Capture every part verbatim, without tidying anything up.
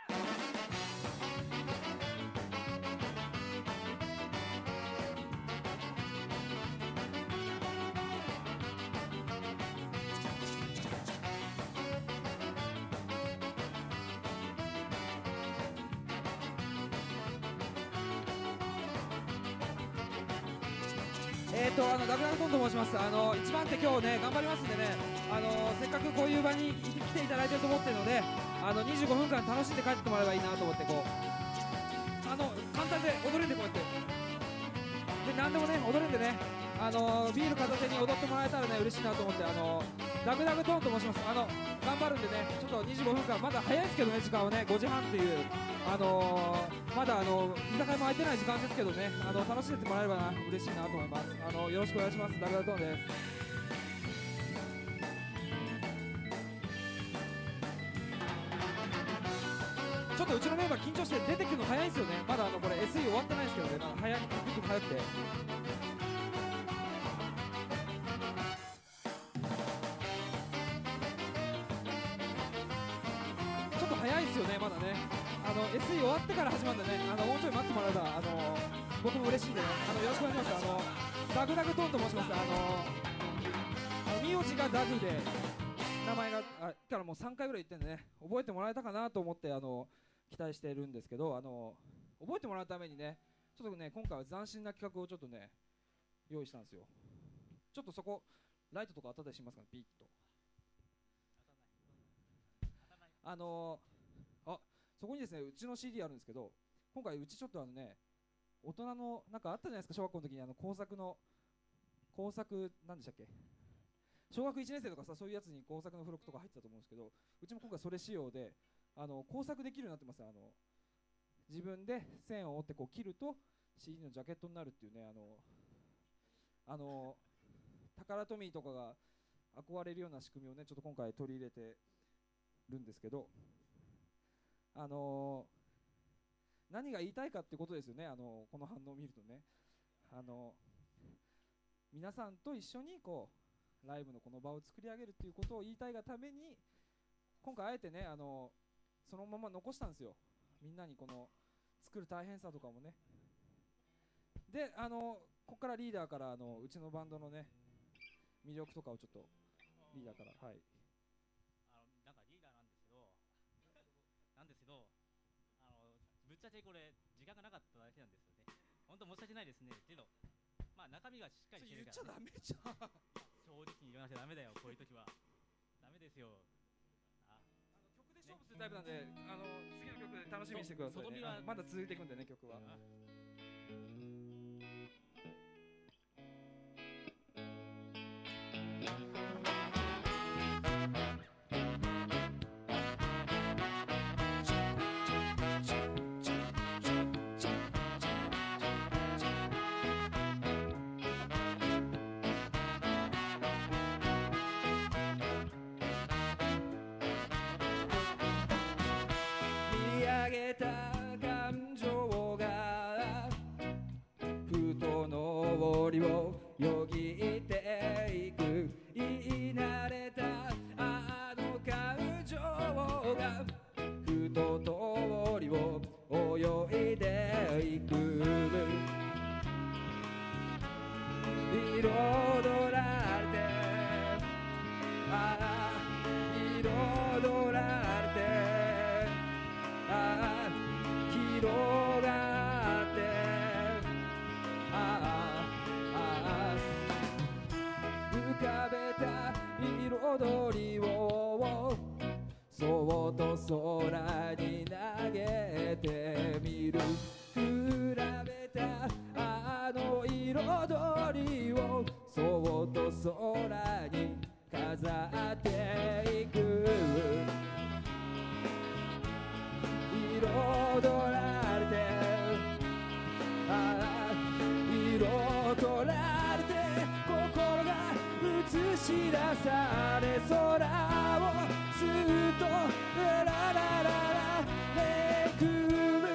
えーとあのダグダグトンと申します。あの一番手今日ね頑張りますんでね、あのせっかくこういう場に来ていただいてると思ってるので、あのにじゅうごふんかん楽しんで帰ってもらえばいいなと思って、こうあの簡単で踊れてこうやってで何でもね踊れんでね、あのビール片手に踊ってもらえたらね嬉しいなと思って、あのダグダグトンと申します。あの頑張るんでね、ちょっとにじゅうごふんかんまだ早いですけどね、時間はねごじはんっていう、あのー、まだあの居酒屋も空いてない時間ですけどね、あの楽しんでってもらえればな嬉しいなと思います。あのよろしくお願いします。ダグダグトンです。ちょっとうちのメンバー緊張して出てくるの早いんですよね。まだあのこれ エスイー 終わってないですけどね、まだ早い、結構早くて。ちょっと早いですよね、まだね。あの エスイー 終わってから始まるんでね、あのもうちょい待ってもらえば、あの僕も嬉しいんでね、あのよろしくお願いします。あのダグダグトンと申します。あのあの名字がダグで、名前があからもうさんかいぐらい言ってんでね、覚えてもらえたかなと思って、あの期待してるんですけど、あの覚えてもらうためにね、ちょっとね今回は斬新な企画をちょっとね用意したんですよ。ちょっとそこライトとか当たったりしますかね、ピッと。あのあそこにですねうちの シーディー あるんですけど、今回うちちょっとあのね大人のなんかあったじゃないですか、小学校の時にあの工作の工作なんでしたっけ、小学いちねん生とかさ、そういうやつに工作の付録とか入ってたと思うんですけど、うちも今回それ仕様で、あの工作できるようになってます。あの自分で線を折ってこう切ると シーディー のジャケットになるっていうね、あのあのタカラトミーとかが憧れるような仕組みをねちょっと今回取り入れてるんですけど、あの何が言いたいかってことですよね。あのこの反応を見るとね、あの皆さんと一緒にこうライブのこの場を作り上げるっていうことを言いたいがために、今回あえてねあのそのまま残したんですよ。みんなにこの作る大変さとかもね。であのここからリーダーからあのうちのバンドのね魅力とかをちょっとリーダーからはい。 あのなんかリーダーなんですけどなんですけどあのぶっちゃけこれ時間がなかっただけなんですよね。本当申し訳ないですね。けどまあ中身がしっかりしてるから、ね、 言っちゃダメじゃん。 正直に言わなきゃダメだよ、こういう時はダメですよ。あ曲で勝負するタイプなんで、あの次の曲で楽しみにしてくださいね。まだ続いていくんでね曲は。見上げた感情がふと上りをよぎっていく、言い慣れたあの感情がふと通りを泳いでいく、彩られてああ彩られてああ広がってああああ浮かべた彩りをそっと空に投げてみる、比べたあの彩りをそっと空に飾っていく、彩られてああ色とられて心が映し出され空をすっとラララララめくる、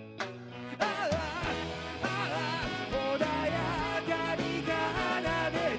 ああああ穏やかに奏で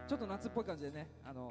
ちょっと夏っぽい感じでね、あのはい。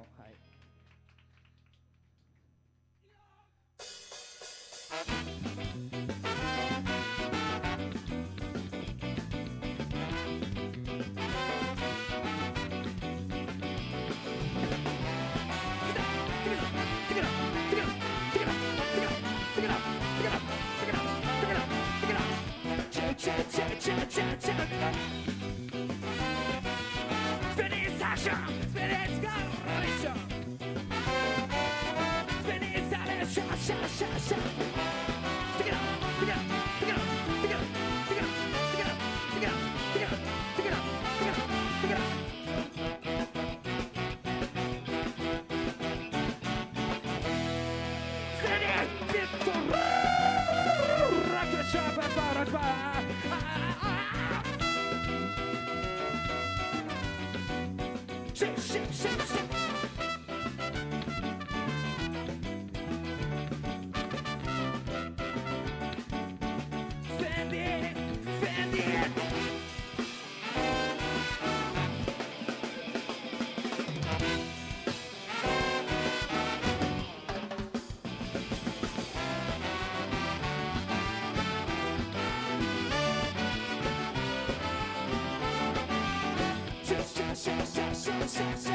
Shut, shut, shut, shut, shut, shut.